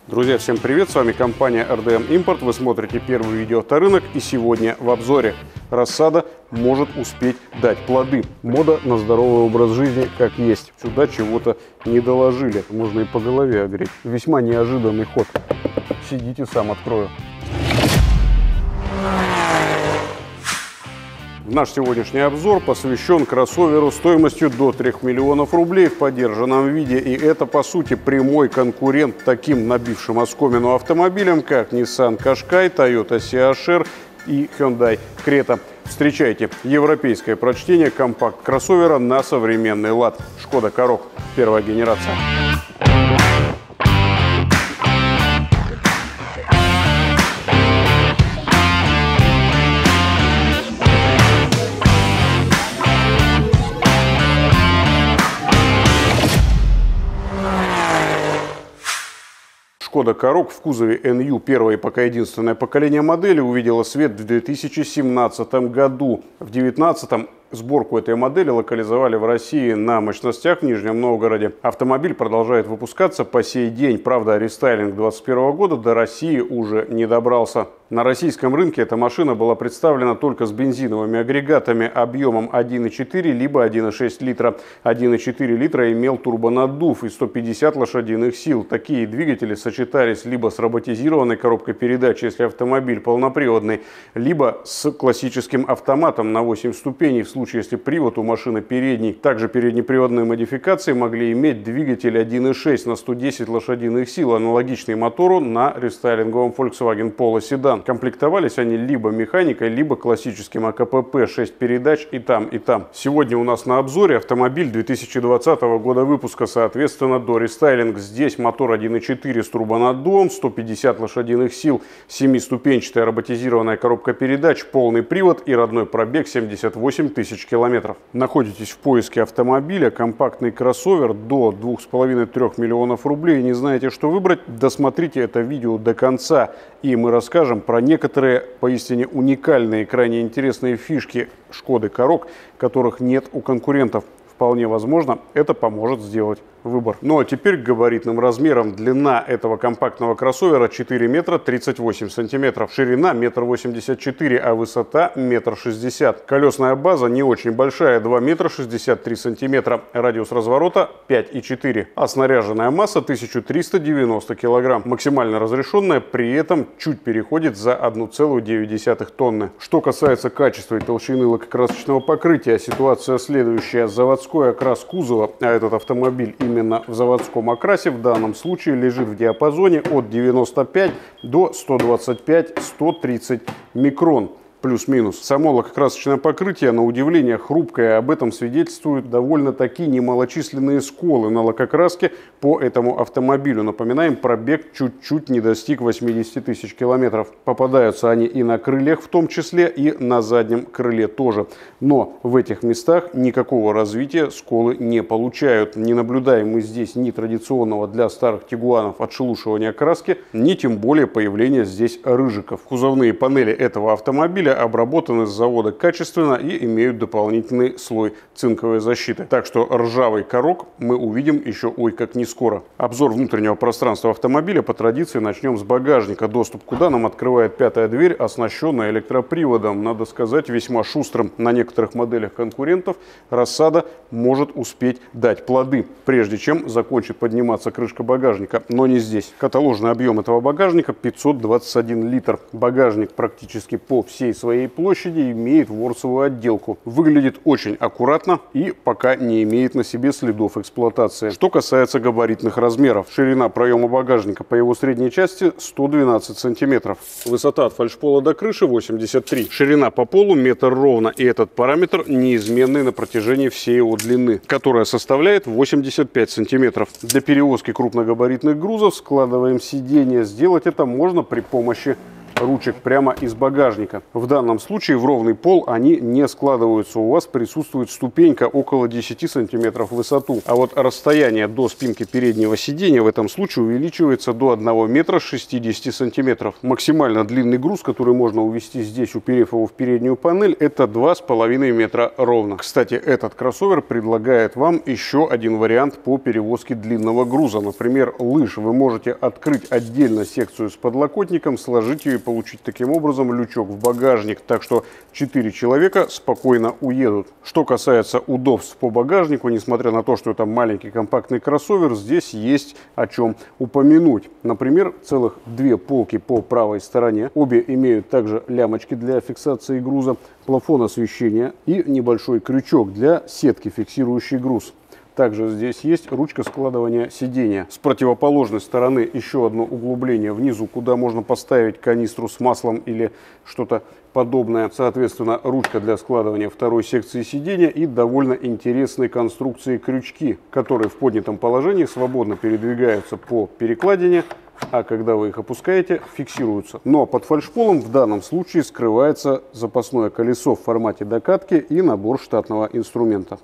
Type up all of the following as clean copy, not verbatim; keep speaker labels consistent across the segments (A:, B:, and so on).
A: Друзья, всем привет! С вами компания RDM Import. Вы смотрите первый видеоавторынок, и сегодня в обзоре рассада может успеть дать плоды. Мода на здоровый образ жизни как есть. Сюда чего-то не доложили. Можно и по голове огреть. Весьма неожиданный ход. Сидите, сам открою. Наш сегодняшний обзор посвящен кроссоверу стоимостью до 3 миллионов рублей в подержанном виде. И это, по сути, прямой конкурент таким набившим оскомину автомобилям, как Nissan Qashqai, Toyota Ceasher и Hyundai Creta. Встречайте европейское прочтение компакт-кроссовера на современный лад. Шкода Karoq, первая генерация. Шкода Karoq в кузове NU, первое и пока единственное поколение модели, увидела свет в 2017 году. В 2019 сборку этой модели локализовали в России на мощностях в Нижнем Новгороде. Автомобиль продолжает выпускаться по сей день. Правда, рестайлинг 2021 года до России уже не добрался. На российском рынке эта машина была представлена только с бензиновыми агрегатами объемом 1,4 либо 1,6 литра. 1,4 литра имел турбонаддув и 150 лошадиных сил. Такие двигатели сочетались либо с роботизированной коробкой передач, если автомобиль полноприводный, либо с классическим автоматом на 8 ступеней, в случае, если привод у машины передний. Также переднеприводные модификации могли иметь двигатель 1,6 на 110 лошадиных сил, аналогичный мотору на рестайлинговом Volkswagen Polo седан. Комплектовались они либо механикой, либо классическим АКПП, 6 передач и там, и там. Сегодня у нас на обзоре автомобиль 2020 года выпуска, соответственно, до рестайлинг. Здесь мотор 1,4 с турбонаддувом, 150 лошадиных сил, 7-ступенчатая роботизированная коробка передач, полный привод и родной пробег 78 тысяч километров. Находитесь в поиске автомобиля, компактный кроссовер до 2,5-3 миллионов рублей. Не знаете, что выбрать? Досмотрите это видео до конца, и мы расскажем про некоторые поистине уникальные, крайне интересные фишки Шкоды Karoq, которых нет у конкурентов. Вполне возможно, это поможет сделать выбор. Ну а теперь к габаритным размерам. Длина этого компактного кроссовера 4 метра 38 сантиметров. Ширина 1,84 м, а высота 1,60 м. Колесная база не очень большая, 2 метра 63 сантиметра. Радиус разворота 5,4. А снаряженная масса 1390 килограмм. Максимально разрешенная при этом чуть переходит за 1,9 тонны. Что касается качества и толщины лакокрасочного покрытия, ситуация следующая. Заводской окрас кузова, а этот автомобиль именно в заводском окрасе, в данном случае лежит в диапазоне от 95 до 125-130 микрон. Плюс-минус. Само лакокрасочное покрытие, на удивление, хрупкое. Об этом свидетельствуют довольно-таки немалочисленные сколы на лакокраске по этому автомобилю. Напоминаем, пробег чуть-чуть не достиг 80 тысяч километров. Попадаются они и на крыльях в том числе, и на заднем крыле тоже. Но в этих местах никакого развития сколы не получают. Не наблюдаем мы здесь ни традиционного для старых тигуанов отшелушивания краски, ни тем более появления здесь рыжиков. Кузовные панели этого автомобиля обработаны с завода качественно и имеют дополнительный слой цинковой защиты. Так что ржавый Karoq мы увидим еще ой как не скоро. Обзор внутреннего пространства автомобиля по традиции начнем с багажника, доступ куда нам открывает пятая дверь, оснащенная электроприводом. Надо сказать, весьма шустрым. На некоторых моделях конкурентов рассада может успеть дать плоды, прежде чем закончит подниматься крышка багажника. Но не здесь. Каталожный объем этого багажника 521 литр. Багажник практически по всей своей площади имеет ворсовую отделку. Выглядит очень аккуратно и пока не имеет на себе следов эксплуатации. Что касается габаритных размеров. Ширина проема багажника по его средней части 112 сантиметров. Высота от фальшпола до крыши 83. Ширина по полу метр ровно. И этот параметр неизменный на протяжении всей его длины, которая составляет 85 сантиметров. Для перевозки крупногабаритных грузов складываем сиденье. Сделать это можно при помощи ручек прямо из багажника. В данном случае в ровный пол они не складываются. У вас присутствует ступенька около 10 сантиметров в высоту. А вот расстояние до спинки переднего сидения в этом случае увеличивается до 1 метра 60 сантиметров. Максимально длинный груз, который можно увезти здесь, уперев его в переднюю панель, это 2,5 метра ровно. Кстати, этот кроссовер предлагает вам еще один вариант по перевозке длинного груза. Например, лыж. Вы можете открыть отдельно секцию с подлокотником, сложить ее и получить таким образом лючок в багажник. Так что 4 человека спокойно уедут. Что касается удобств по багажнику, несмотря на то, что это маленький компактный кроссовер, здесь есть о чем упомянуть. Например, целых 2 полки по правой стороне. Обе имеют также лямочки для фиксации груза, плафон освещения и небольшой крючок для сетки, фиксирующей груз. Также здесь есть ручка складывания сидения. С противоположной стороны еще одно углубление внизу, куда можно поставить канистру с маслом или что-то подобное. Соответственно, ручка для складывания второй секции сидения и довольно интересной конструкции крючки, которые в поднятом положении свободно передвигаются по перекладине, а когда вы их опускаете, фиксируются. Но под фальшполом в данном случае скрывается запасное колесо в формате докатки и набор штатного инструмента.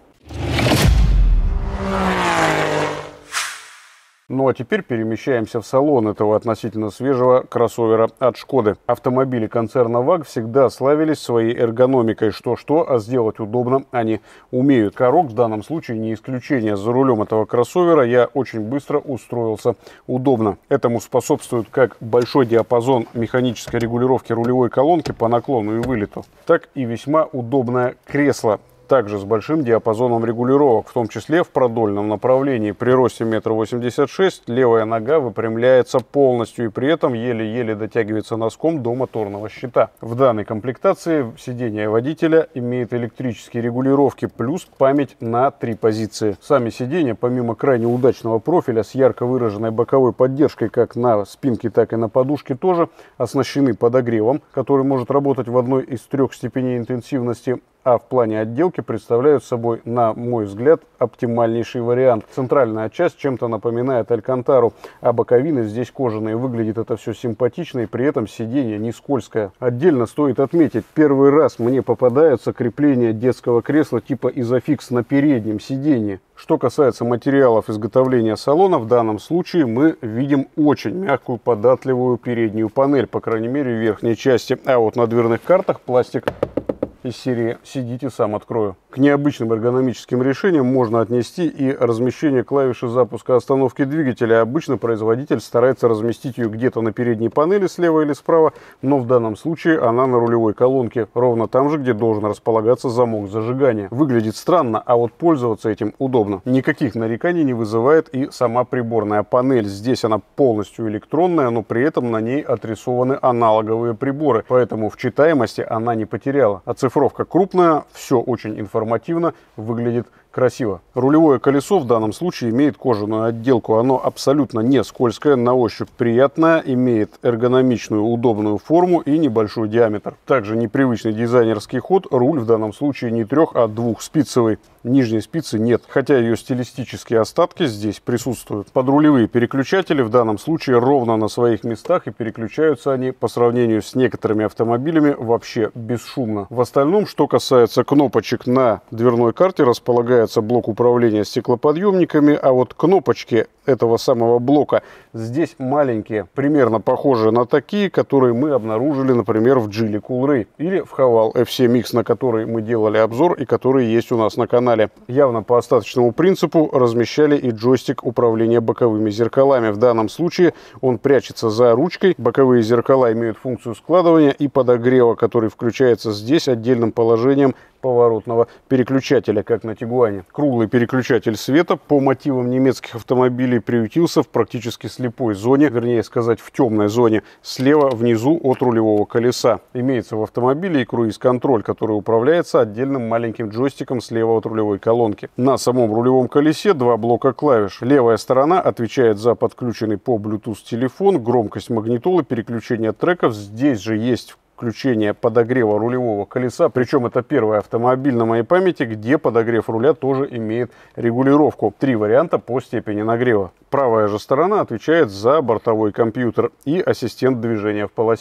A: Ну а теперь перемещаемся в салон этого относительно свежего кроссовера от Шкоды. Автомобили концерна ВАГ всегда славились своей эргономикой. Что-что, а сделать удобно они умеют. Корок в данном случае не исключение. За рулем этого кроссовера я очень быстро устроился удобно. Этому способствует как большой диапазон механической регулировки рулевой колонки по наклону и вылету, так и весьма удобное кресло. Также с большим диапазоном регулировок, в том числе в продольном направлении. При росте 1,86 м левая нога выпрямляется полностью и при этом еле-еле дотягивается носком до моторного щита. В данной комплектации сиденье водителя имеет электрические регулировки плюс память на 3 позиции. Сами сиденья, помимо крайне удачного профиля с ярко выраженной боковой поддержкой как на спинке, так и на подушке, тоже оснащены подогревом, который может работать в одной из 3 степеней интенсивности. А в плане отделки представляют собой, на мой взгляд, оптимальнейший вариант. Центральная часть чем-то напоминает Алькантару, а боковины здесь кожаные. Выглядит это все симпатично и при этом сиденье не скользкое. Отдельно стоит отметить, первый раз мне попадаются крепления детского кресла типа Isofix на переднем сиденье. Что касается материалов изготовления салона, в данном случае мы видим очень мягкую, податливую переднюю панель, по крайней мере в верхней части. А вот на дверных картах пластик из серии «Сидите, сам открою». К необычным эргономическим решениям можно отнести и размещение клавиши запуска остановки двигателя. Обычно производитель старается разместить ее где-то на передней панели слева или справа, но в данном случае она на рулевой колонке, ровно там же, где должен располагаться замок зажигания. Выглядит странно, а вот пользоваться этим удобно. Никаких нареканий не вызывает и сама приборная панель. Здесь она полностью электронная, но при этом на ней отрисованы аналоговые приборы, поэтому в читаемости она не потеряла. Оцифровка крупная, все очень информативно, выглядит красиво. Рулевое колесо в данном случае имеет кожаную отделку. Оно абсолютно не скользкое, на ощупь приятное, имеет эргономичную удобную форму и небольшой диаметр. Также непривычный дизайнерский ход. Руль в данном случае не 3, а 2-спицевый. Нижней спицы нет, хотя ее стилистические остатки здесь присутствуют. Подрулевые переключатели в данном случае ровно на своих местах и переключаются они по сравнению с некоторыми автомобилями вообще бесшумно. В остальном, что касается кнопочек, на дверной карте располагается блок управления стеклоподъемниками, а вот кнопочки этого самого блока здесь маленькие, примерно похожие на такие, которые мы обнаружили, например, в Geely Coolray или в Haval F7X, на который мы делали обзор и который есть у нас на канале. Явно по остаточному принципу размещали и джойстик управления боковыми зеркалами. В данном случае он прячется за ручкой. Боковые зеркала имеют функцию складывания и подогрева, который включается здесь отдельным положением поворотного переключателя, как на Тигуане. Круглый переключатель света по мотивам немецких автомобилей приютился в практически слепой зоне, вернее сказать в темной зоне, слева внизу от рулевого колеса. Имеется в автомобиле и круиз-контроль, который управляется отдельным маленьким джойстиком слева от рулевой колонки. На самом рулевом колесе 2 блока клавиш. Левая сторона отвечает за подключенный по Bluetooth телефон, громкость магнитолы, переключение треков. Здесь же есть включение подогрева рулевого колеса, причем это первый автомобиль на моей памяти, где подогрев руля тоже имеет регулировку. 3 варианта по степени нагрева. Правая же сторона отвечает за бортовой компьютер и ассистент движения в полосе.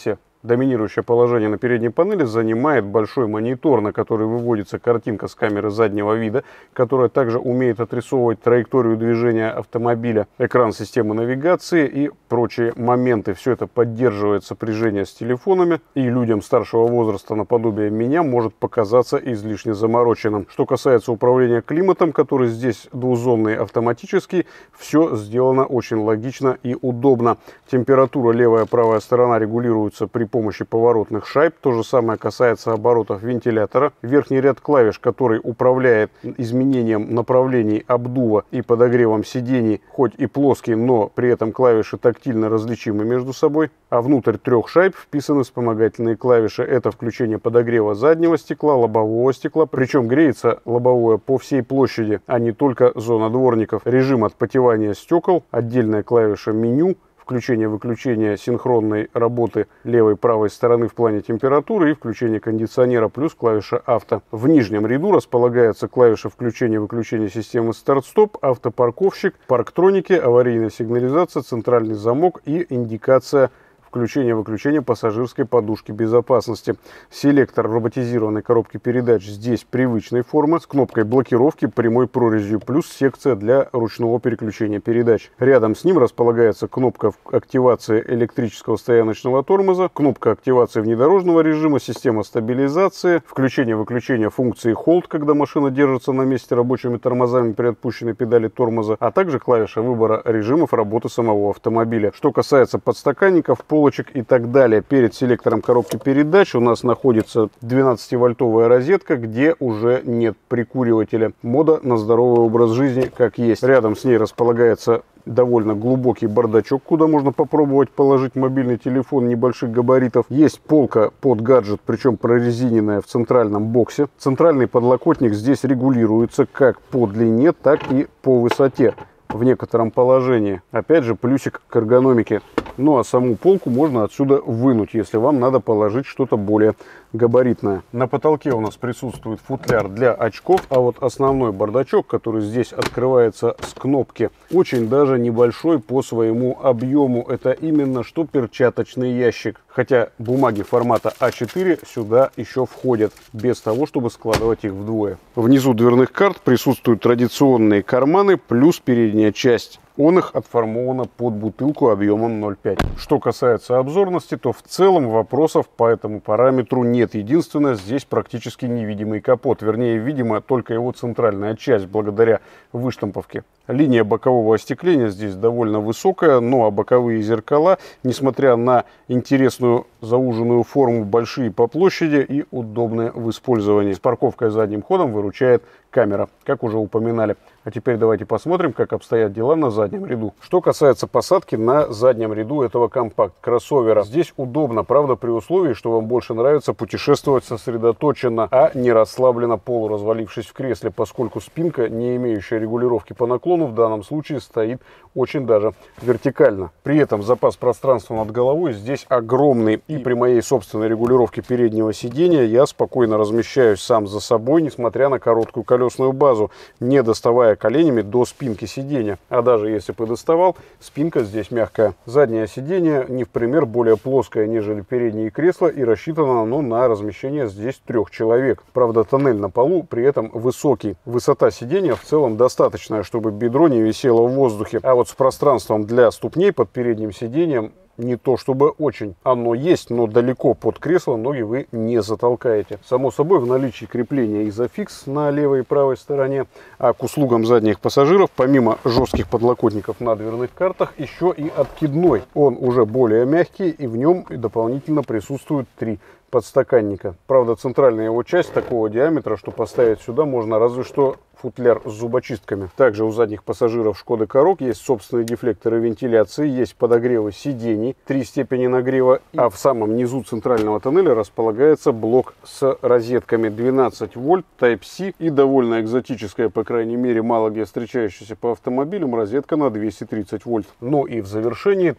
A: Доминирующее положение на передней панели занимает большой монитор, на который выводится картинка с камеры заднего вида, которая также умеет отрисовывать траекторию движения автомобиля, экран системы навигации и прочие моменты. Все это поддерживает сопряжение с телефонами, и людям старшего возраста наподобие меня может показаться излишне замороченным. Что касается управления климатом, который здесь двузонный автоматический, все сделано очень логично и удобно. Температура левая и правая сторона регулируются при помощи поворотных шайб. То же самое касается оборотов вентилятора. Верхний ряд клавиш, который управляет изменением направлений обдува и подогревом сидений, хоть и плоский, но при этом клавиши тактильно различимы между собой. А внутрь 3 шайб вписаны вспомогательные клавиши. Это включение подогрева заднего стекла, лобового стекла. Причем греется лобовое по всей площади, а не только зона дворников. Режим отпотевания стекол, отдельная клавиша меню, включение-выключение синхронной работы левой и правой стороны в плане температуры и включение кондиционера плюс клавиша авто. В нижнем ряду располагается клавиша включения-выключения системы старт-стоп, автопарковщик, парктроники, аварийная сигнализация, центральный замок и индикация включение-выключение пассажирской подушки безопасности. Селектор роботизированной коробки передач здесь привычной формы с кнопкой блокировки, прямой прорезью плюс секция для ручного переключения передач. Рядом с ним располагается кнопка активации электрического стояночного тормоза, кнопка активации внедорожного режима, система стабилизации, включение-выключение функции Hold, когда машина держится на месте рабочими тормозами при отпущенной педали тормоза, а также клавиша выбора режимов работы самого автомобиля. Что касается подстаканников, полочек и так далее, перед селектором коробки передач у нас находится 12-вольтовая розетка, где уже нет прикуривателя. Мода на здоровый образ жизни как есть. Рядом с ней располагается довольно глубокий бардачок, куда можно попробовать положить мобильный телефон небольших габаритов. Есть полка под гаджет, причем прорезиненная в центральном боксе. Центральный подлокотник здесь регулируется как по длине, так и по высоте в некотором положении. Опять же, плюсик к эргономике. Ну а саму полку можно отсюда вынуть, если вам надо положить что-то более габаритное. На потолке у нас присутствует футляр для очков, а вот основной бардачок, который здесь открывается с кнопки, очень даже небольшой по своему объему. Это именно что перчаточный ящик. Хотя бумаги формата А4 сюда еще входят, без того, чтобы складывать их вдвое. Внизу дверных карт присутствуют традиционные карманы, плюс передняя часть. Он их отформовано под бутылку объемом 0,5. Что касается обзорности, то в целом вопросов по этому параметру нет. Единственное, здесь практически невидимый капот. Вернее, видимо только его центральная часть, благодаря выштамповке. Линия бокового остекления здесь довольно высокая, но боковые зеркала, несмотря на интересную зауженную форму, большие по площади и удобные в использовании. С парковкой задним ходом выручает камера, как уже упоминали. А теперь давайте посмотрим, как обстоят дела на заднем ряду. Что касается посадки на заднем ряду этого компакт-кроссовера. Здесь удобно, правда, при условии, что вам больше нравится путешествовать сосредоточенно, а не расслабленно, полуразвалившись в кресле, поскольку спинка, не имеющая регулировки по наклону, в данном случае стоит очень даже вертикально. При этом запас пространства над головой здесь огромный, и при моей собственной регулировке переднего сидения я спокойно размещаюсь сам за собой, несмотря на короткую колесную базу, не доставая коленями до спинки сидения. А даже если бы доставал, спинка здесь мягкая. Заднее сиденье не в пример более плоское, нежели передние кресла, и рассчитано оно на размещение здесь 3 человек. Правда, тоннель на полу при этом высокий. Высота сидения в целом достаточная, чтобы бедро не висело в воздухе. А вот с пространством для ступней под передним сиденьем не то чтобы очень. Оно есть, но далеко под кресло ноги вы не затолкаете. Само собой, в наличии крепления изофикс на левой и правой стороне. А к услугам задних пассажиров, помимо жестких подлокотников на дверных картах, еще и откидной. Он уже более мягкий, и в нем дополнительно присутствуют 3 подстаканника. Правда, центральная его часть такого диаметра, что поставить сюда можно разве что футляр с зубочистками. Также у задних пассажиров Шкода Корок есть собственные дефлекторы вентиляции, есть подогревы сидений, 3 степени нагрева, а в самом низу центрального тоннеля располагается блок с розетками 12 вольт Type-C и довольно экзотическая, по крайней мере, мало где встречающаяся по автомобилям, розетка на 230 вольт. Ну и в завершении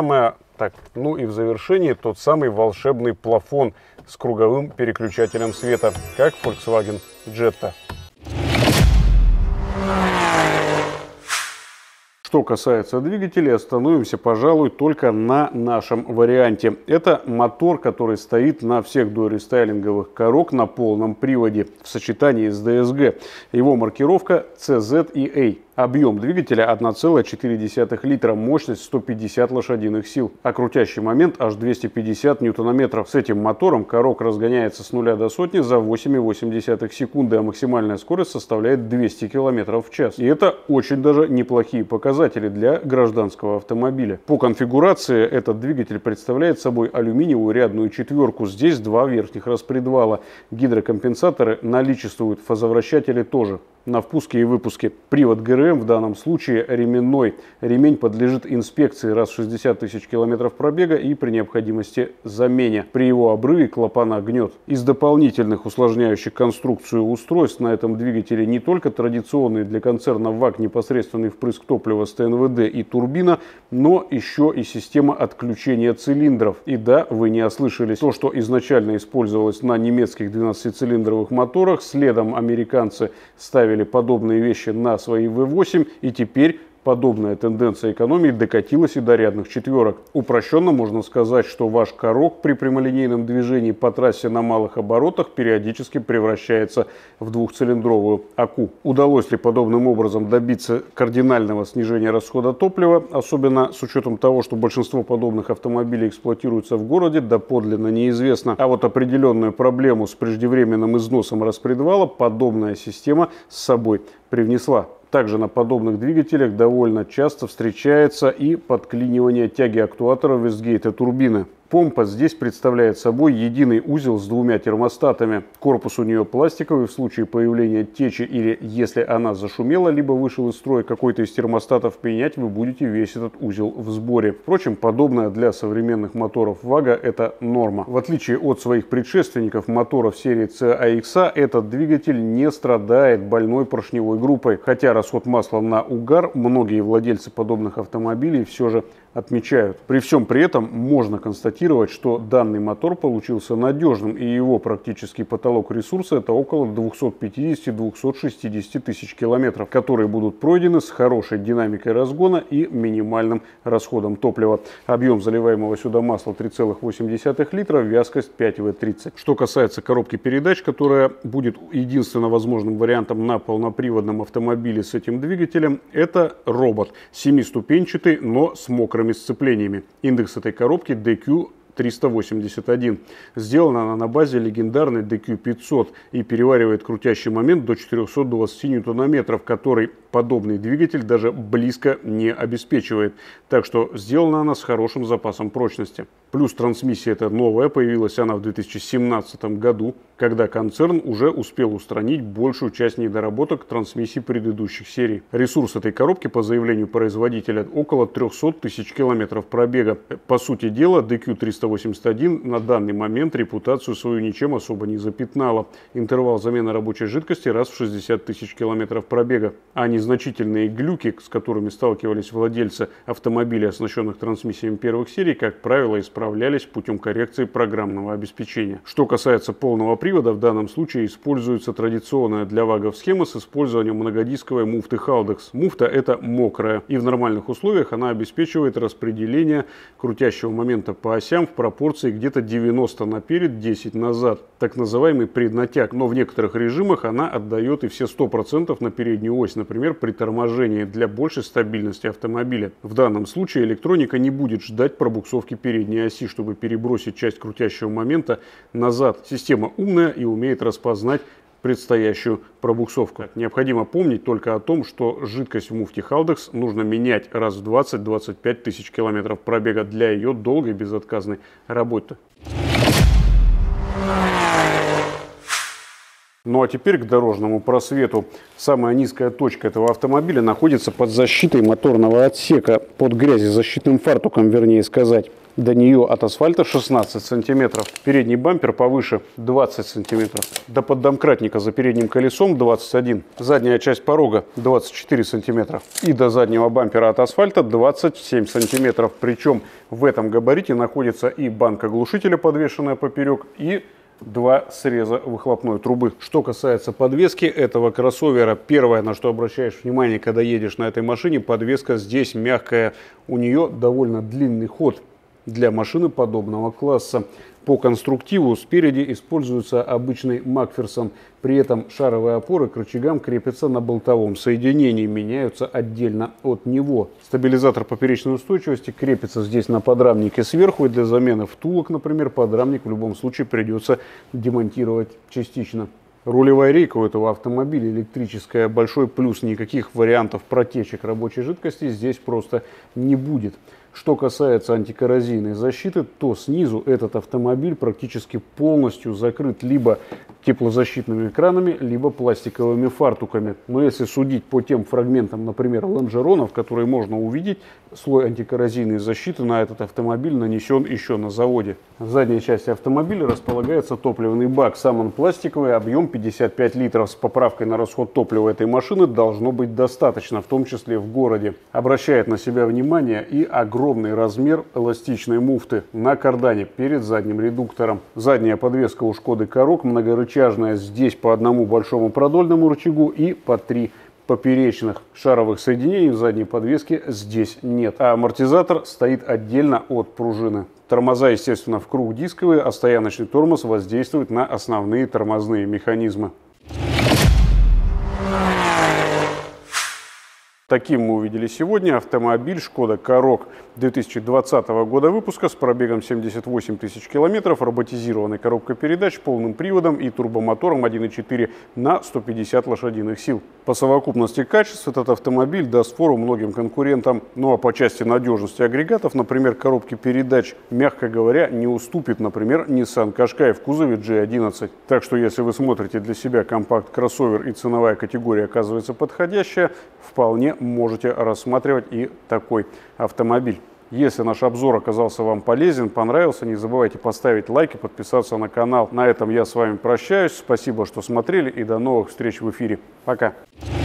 A: тот самый волшебный плафон с круговым переключателем света, как Volkswagen Jetta. Что касается двигателей, остановимся, пожалуй, только на нашем варианте. Это мотор, который стоит на всех дорестайлинговых Karoq на полном приводе в сочетании с DSG. Его маркировка CZEA. Объем двигателя 1,4 литра, мощность 150 лошадиных сил, а крутящий момент аж 250 ньютонометров. С этим мотором Karoq разгоняется с 0 до сотни за 8,8 секунды, а максимальная скорость составляет 200 км в час. И это очень даже неплохие показатели для гражданского автомобиля. По конфигурации этот двигатель представляет собой алюминиевую рядную четверку. Здесь два верхних распредвала. Гидрокомпенсаторы наличествуют, фазовращатели тоже. На впуске и выпуске. Привод ГРМ в данном случае ременной. Ремень подлежит инспекции раз в 60 тысяч километров пробега и при необходимости замене. При его обрыве клапана гнет. Из дополнительных усложняющих конструкцию устройств на этом двигателе не только традиционный для концерна ВАГ непосредственный впрыск топлива с ТНВД и турбина, но еще и система отключения цилиндров. И да, вы не ослышались. То, что изначально использовалось на немецких 12-цилиндровых моторах, следом американцы ставили подобные вещи на свои V8, и теперь подобная тенденция экономии докатилась и до рядных четверок. Упрощенно можно сказать, что ваш Karoq при прямолинейном движении по трассе на малых оборотах периодически превращается в двухцилиндровую АКУ. Удалось ли подобным образом добиться кардинального снижения расхода топлива, особенно с учетом того, что большинство подобных автомобилей эксплуатируются в городе, доподлинно неизвестно. А вот определенную проблему с преждевременным износом распредвала подобная система с собой привнесла. Также на подобных двигателях довольно часто встречается и подклинивание тяги актуатора Вестгейта турбины. Помпа здесь представляет собой единый узел с двумя термостатами. Корпус у нее пластиковый. В случае появления течи или если она зашумела, либо вышел из строя какой-то из термостатов, менять вы будете весь этот узел в сборе. Впрочем, подобное для современных моторов ВАГа это норма. В отличие от своих предшественников моторов серии CAX, этот двигатель не страдает больной поршневой группой. Хотя расход масла на угар многие владельцы подобных автомобилей все же отмечают. При всем при этом можно констатировать, что данный мотор получился надежным, и его практический потолок ресурса это около 250-260 тысяч километров, которые будут пройдены с хорошей динамикой разгона и минимальным расходом топлива. Объем заливаемого сюда масла 3,8 литра, вязкость 5В30. Что касается коробки передач, которая будет единственно возможным вариантом на полноприводном автомобиле с этим двигателем, это робот. 7-ступенчатый, но с мокрым сцеплениями. Индекс этой коробки DQ381. Сделана она на базе легендарной DQ500 и переваривает крутящий момент до 420 ньютонометров, который подобный двигатель даже близко не обеспечивает. Так что сделана она с хорошим запасом прочности. Плюс трансмиссия эта новая, появилась она в 2017 году, когда концерн уже успел устранить большую часть недоработок трансмиссий предыдущих серий. Ресурс этой коробки по заявлению производителя около 300 тысяч километров пробега. По сути дела, DQ381 на данный момент репутацию свою ничем особо не запятнала. Интервал замены рабочей жидкости раз в 60 тысяч километров пробега. А незначительные глюки, с которыми сталкивались владельцы автомобилей, оснащенных трансмиссиями первых серий, как правило, исправлялись путем коррекции программного обеспечения. Что касается полного привода, в данном случае используется традиционная для ВАГов схема с использованием многодисковой муфты Haldex. Муфта это мокрая, и в нормальных условиях она обеспечивает распределение крутящего момента по осям в пропорции где-то 90 наперед, 10 назад. Так называемый преднатяг. Но в некоторых режимах она отдает и все 100% на переднюю ось, например, при торможении для большей стабильности автомобиля. В данном случае электроника не будет ждать пробуксовки передней оси, чтобы перебросить часть крутящего момента назад. Система умная и умеет распознать предстоящую пробуксовку. Необходимо помнить только о том, что жидкость в муфте Haldex нужно менять раз в 20-25 тысяч километров пробега для ее долгой безотказной работы. Ну а теперь к дорожному просвету. Самая низкая точка этого автомобиля находится под защитой моторного отсека, под грязезащитным фартуком, вернее сказать. До нее от асфальта 16 сантиметров. Передний бампер повыше 20 сантиметров. До поддомкратника за передним колесом 21. Задняя часть порога 24 сантиметра. И до заднего бампера от асфальта 27 сантиметров. Причем в этом габарите находится и банка глушителя, подвешенная поперек, и два среза выхлопной трубы. Что касается подвески этого кроссовера, первое, на что обращаешь внимание, когда едешь на этой машине, подвеска здесь мягкая. У нее довольно длинный ход для машины подобного класса. По конструктиву спереди используется обычный Макферсон. При этом шаровые опоры к рычагам крепятся на болтовом соединении, меняются отдельно от него. Стабилизатор поперечной устойчивости крепится здесь на подрамнике сверху, и для замены втулок, например, подрамник в любом случае придется демонтировать частично. Рулевая рейка у этого автомобиля электрическая. Большой плюс: никаких вариантов протечек рабочей жидкости здесь просто не будет. Что касается антикоррозийной защиты, то снизу этот автомобиль практически полностью закрыт либо теплозащитными экранами, либо пластиковыми фартуками. Но если судить по тем фрагментам, например, лонжеронов, которые можно увидеть, слой антикоррозийной защиты на этот автомобиль нанесен еще на заводе. В задней части автомобиля располагается топливный бак. Сам он пластиковый, объем 55 литров. С поправкой на расход топлива этой машины должно быть достаточно, в том числе в городе. Обращает на себя внимание и огромный размер эластичной муфты на кардане перед задним редуктором. Задняя подвеска у Шкоды Karoq многорычажная. Здесь по одному большому продольному рычагу и по 3 поперечных. Шаровых соединений в задней подвеске здесь нет. А амортизатор стоит отдельно от пружины. Тормоза, естественно, в круг дисковые, а стояночный тормоз воздействует на основные тормозные механизмы. Таким мы увидели сегодня автомобиль Шкода Karoq 2020 года выпуска с пробегом 78 тысяч километров, роботизированной коробкой передач, полным приводом и турбомотором 1.4 на 150 лошадиных сил. По совокупности качеств этот автомобиль даст фору многим конкурентам. Ну а по части надежности агрегатов, например, коробки передач, мягко говоря, не уступит, например, Nissan Qashqai в кузове G11. Так что если вы смотрите для себя компакт-кроссовер и ценовая категория оказывается подходящая, вполне можете рассматривать и такой автомобиль. Если наш обзор оказался вам полезен, понравился, не забывайте поставить лайк и подписаться на канал. На этом я с вами прощаюсь. Спасибо, что смотрели, и до новых встреч в эфире. Пока!